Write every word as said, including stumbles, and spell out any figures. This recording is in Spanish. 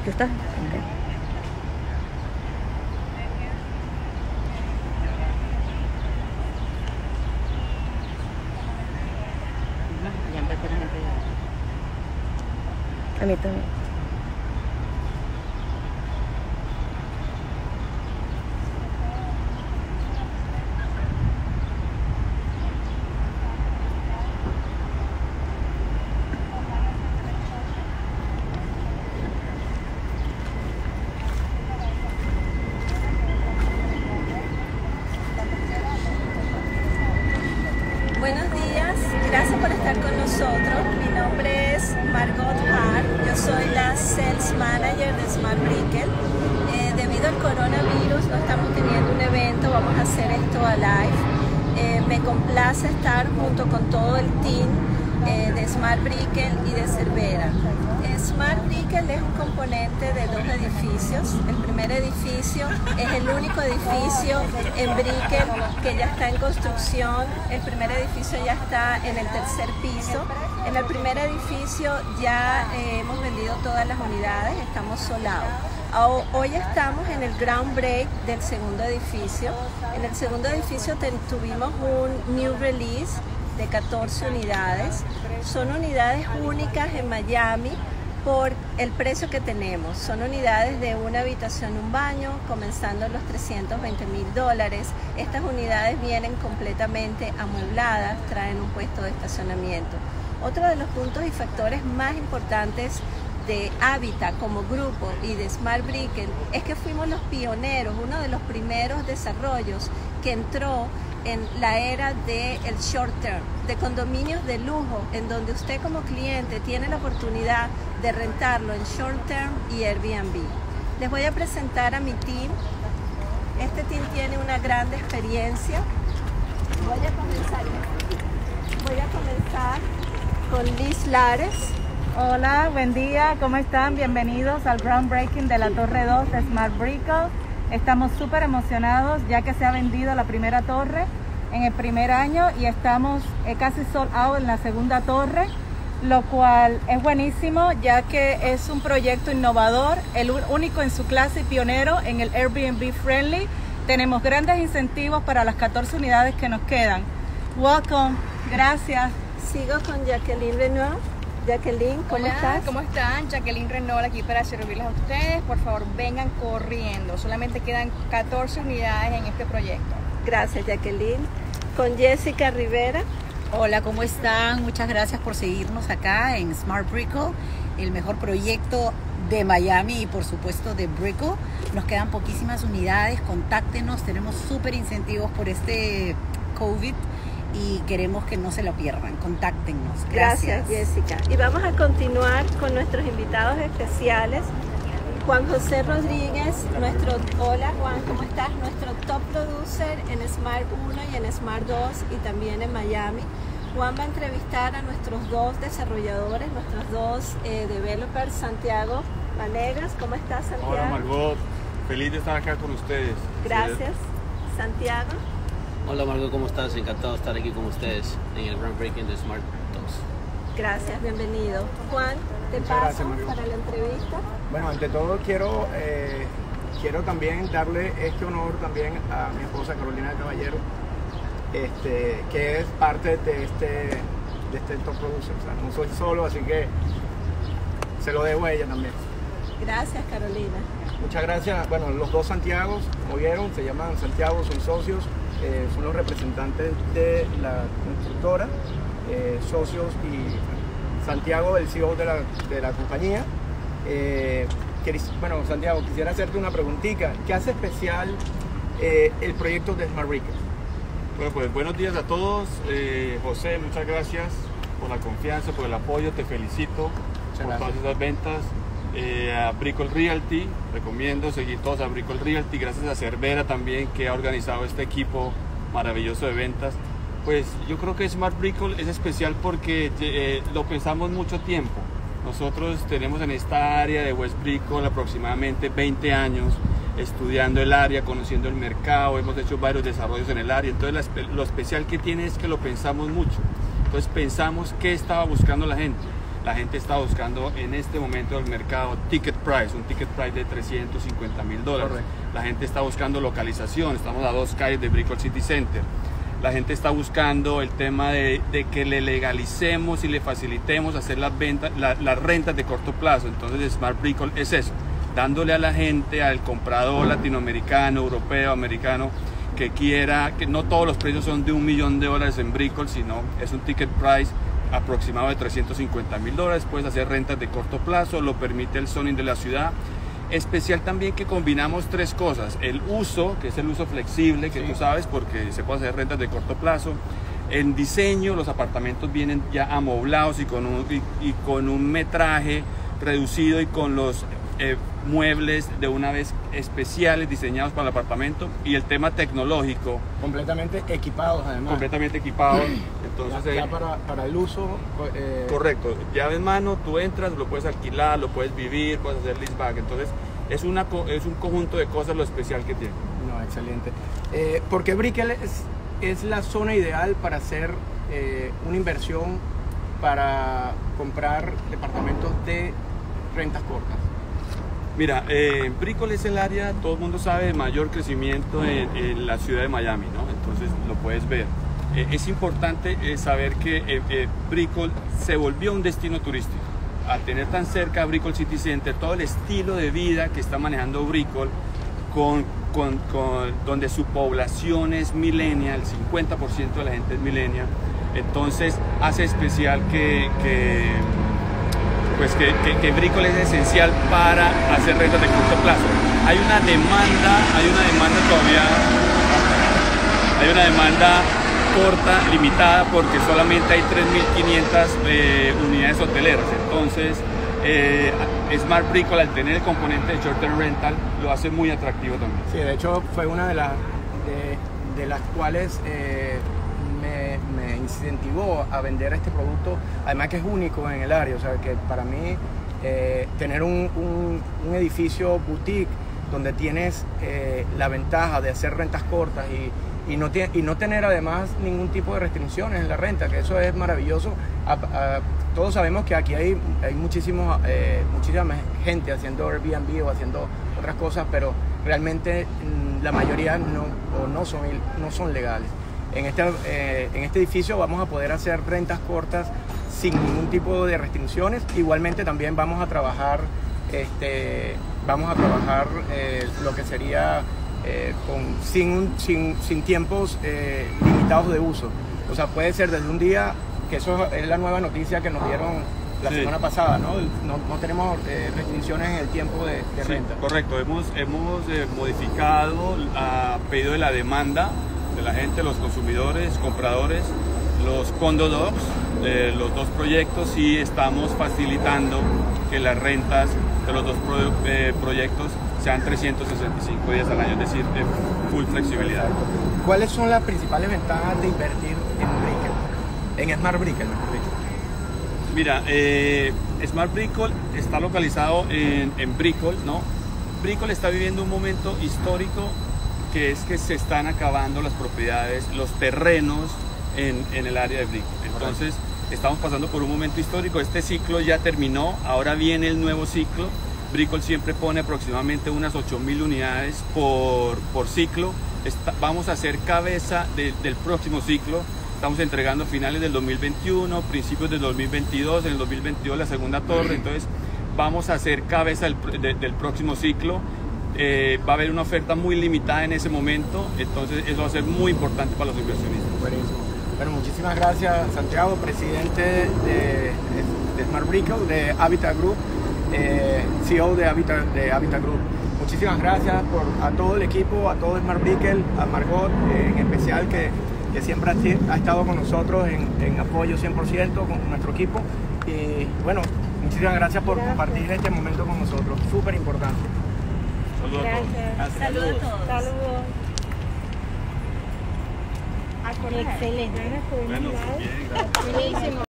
¿Ya está? Okay. Ya empezó la gente ya. A mí también. Buenos días, gracias por estar con nosotros. Mi nombre es Margot Hart, yo soy la Sales Manager de Smart Brickell. Eh, debido al coronavirus no estamos teniendo un evento, vamos a hacer esto a live. Eh, me complace estar junto con todo el team eh, de Smart Brickell y de Cervera. Eh, Smart Brickell es un componente de dos edificios. El primer edificio es el único edificio en Brickell que ya está en construcción. El primer edificio ya está en el tercer piso. En el primer edificio ya eh, hemos vendido todas las unidades, estamos solados. Hoy estamos en el ground break del segundo edificio. En el segundo edificio tuvimos un new release de catorce unidades. Son unidades únicas en Miami por el precio que tenemos. Son unidades de una habitación y un baño, comenzando en los trescientos veinte mil dólares. Estas unidades vienen completamente amuebladas, traen un puesto de estacionamiento. Otro de los puntos y factores más importantes de Habitat como grupo y de Smart Brickell es que fuimos los pioneros, uno de los primeros desarrollos que entró en la era del short term, de condominios de lujo, en donde usted como cliente tiene la oportunidad de rentarlo en short term y Airbnb. Les voy a presentar a mi team. Este team tiene una gran experiencia. Voy a comenzar, voy a comenzar con Liz Lares. Hola, buen día, ¿cómo están? Bienvenidos al groundbreaking de la Torre dos de Smart Brickell. Estamos súper emocionados ya que se ha vendido la primera torre en el primer año y estamos eh, casi sold out en la segunda torre, lo cual es buenísimo ya que es un proyecto innovador, el único en su clase y pionero en el Airbnb friendly. Tenemos grandes incentivos para las catorce unidades que nos quedan. Welcome, gracias. Sigo con Jacqueline Renaud. Jacqueline, ¿cómo Hola, estás? ¿cómo están? Jacqueline Renaud aquí para servirles a ustedes. Por favor, vengan corriendo. Solamente quedan catorce unidades en este proyecto. Gracias, Jacqueline. Con Jessica Rivera. Hola, ¿cómo están? Muchas gracias por seguirnos acá en Smart Brickell, el mejor proyecto de Miami y por supuesto de Brickell. Nos quedan poquísimas unidades, contáctenos, tenemos súper incentivos por este COVID y queremos que no se lo pierdan, contáctenos. Gracias. Gracias, Jessica. Y vamos a continuar con nuestros invitados especiales. Juan José Rodríguez, nuestro, hola Juan, ¿cómo estás? Nuestro top producer en Smart uno y en Smart dos y también en Miami. Juan va a entrevistar a nuestros dos desarrolladores, nuestros dos eh, developers, Santiago Vanegas. ¿Cómo estás, Santiago? Hola Margot, feliz de estar acá con ustedes. Gracias. Santiago. Hola Margot, ¿cómo estás? Encantado de estar aquí con ustedes en el groundbreaking de Smart dos. Gracias, bienvenido. Juan, te Muchas paso gracias, Margot. para la entrevista. Bueno, ante todo quiero, eh, quiero también darle este honor también a mi esposa Carolina Caballero, este, que es parte de este, de este top producer. O sea, no soy solo, así que se lo debo a ella también. Gracias, Carolina. Muchas gracias. Bueno, los dos Santiagos, como vieron, se llaman Santiago, son socios, eh, son los representantes de la constructora, eh, socios y Santiago, el C E O de la, de la compañía. Eh, bueno, Santiago, quisiera hacerte una preguntita. ¿Qué hace especial eh, el proyecto de Smart Brickell? Bueno, pues buenos días a todos. Eh, José, muchas gracias por la confianza, por el apoyo, te felicito Muchas por gracias. todas esas ventas. Eh, a Brickell Realty, recomiendo seguir todos a Brickell Realty, gracias a Cervera también que ha organizado este equipo maravilloso de ventas. Pues yo creo que Smart Brickell es especial porque eh, lo pensamos mucho tiempo. Nosotros tenemos en esta área de West Brickell aproximadamente veinte años estudiando el área, conociendo el mercado, hemos hecho varios desarrollos en el área, entonces la, lo especial que tiene es que lo pensamos mucho. Entonces pensamos qué estaba buscando la gente. La gente está buscando en este momento el mercado ticket price, un ticket price de trescientos cincuenta mil dólares. La gente está buscando localización, estamos a dos calles de Brickell City Center. La gente está buscando el tema de, de que le legalicemos y le facilitemos hacer las ventas, la, las rentas de corto plazo. Entonces Smart Brickell es eso, dándole a la gente, al comprador latinoamericano, europeo, americano, que quiera, que no todos los precios son de un millón de dólares en Brickell, sino es un ticket price aproximado de trescientos cincuenta mil dólares. Puedes hacer rentas de corto plazo, lo permite el zoning de la ciudad. Especial también que combinamos tres cosas: el uso, que es el uso flexible, que sí, tú sabes, porque se puede hacer rentas de corto plazo. En diseño, los apartamentos vienen ya amoblados y con un, y, y con un metraje reducido y con los eh, muebles de una vez especiales diseñados para el apartamento. Y el tema tecnológico, completamente equipados además. Completamente equipados. Entonces, ya, ya para, para el uso. Eh... Correcto, llave en mano, tú entras, lo puedes alquilar, lo puedes vivir, puedes hacer leaseback. Entonces es, una, es un conjunto de cosas lo especial que tiene. No, excelente. Eh, porque Brickell es, es la zona ideal para hacer eh, una inversión para comprar departamentos de rentas cortas. Mira, eh, Brickell es el área, todo el mundo sabe, de mayor crecimiento en, en la ciudad de Miami, ¿no? Entonces lo puedes ver. Eh, es importante eh, saber que eh, eh, Brickell se volvió un destino turístico. Al tener tan cerca a Brickell City Center, todo el estilo de vida que está manejando Brickell, con, con, con, donde su población es millennial, el cincuenta por ciento de la gente es millennial, entonces hace especial que... que pues que, que, que Brickell es esencial para hacer rentas de corto plazo. Hay una demanda, hay una demanda todavía, hay una demanda corta, limitada, porque solamente hay tres mil quinientas eh, unidades hoteleras. Entonces, eh, Smart Brickell, al tener el componente de short term rental, lo hace muy atractivo también. Sí, de hecho fue una de las, de, de las cuales eh, me, me incentivó a vender este producto, además que es único en el área. O sea, que para mí eh, tener un, un, un edificio boutique donde tienes eh, la ventaja de hacer rentas cortas y Y no, tiene, y no tener además ningún tipo de restricciones en la renta, que eso es maravilloso. A, a, todos sabemos que aquí hay, hay muchísimo, eh, muchísima gente haciendo Airbnb o haciendo otras cosas, pero realmente mmm, la mayoría no, o no, son, no son legales. En este, eh, en este edificio vamos a poder hacer rentas cortas sin ningún tipo de restricciones. Igualmente también vamos a trabajar, este, vamos a trabajar eh, lo que sería... Eh, con, sin, sin, sin tiempos eh, limitados de uso. O sea, puede ser desde un día, que eso es la nueva noticia que nos dieron la sí. semana pasada, ¿no? No, no tenemos eh, restricciones en el tiempo de, de sí, renta. Correcto, hemos, hemos eh, modificado a pedido de la demanda de la gente, los consumidores, compradores, los condo docs, de los dos proyectos, y estamos facilitando que las rentas de los dos pro, eh, proyectos sean trescientos sesenta y cinco días al año, es decir, de full flexibilidad. ¿Cuáles son las principales ventajas de invertir en Brickell, en Smart Brickell? Mira, eh, Smart Brickell está localizado en, en Brickell, ¿no? Brickell está viviendo un momento histórico, que es que se están acabando las propiedades, los terrenos en, en el área de Brickell. Entonces, estamos pasando por un momento histórico. Este ciclo ya terminó, ahora viene el nuevo ciclo. Brickell siempre pone aproximadamente unas ocho mil unidades por, por ciclo. Está, vamos a ser cabeza de, del próximo ciclo. Estamos entregando finales del dos mil veintiuno, principios del dos mil veintidós, en el dos mil veintidós la segunda torre. Entonces vamos a ser cabeza del, de, del próximo ciclo. Eh, va a haber una oferta muy limitada en ese momento, entonces eso va a ser muy importante para los inversionistas. Buenísimo. Bueno, muchísimas gracias, Santiago, presidente de, de Smart Brickell, de Habitat Group. Eh, C E O de Habitat, de Habitat Group. Muchísimas gracias por, a todo el equipo, a todo Smart Brickell, a Margot eh, en especial, que, que siempre ha, ha estado con nosotros en, en apoyo cien por ciento con nuestro equipo. Y bueno, muchísimas gracias por gracias. compartir este momento con nosotros, súper importante. Saludos a todos. Saludos a todos. Saludos. Excelente. Bueno, bien, gracias. Buenísimo.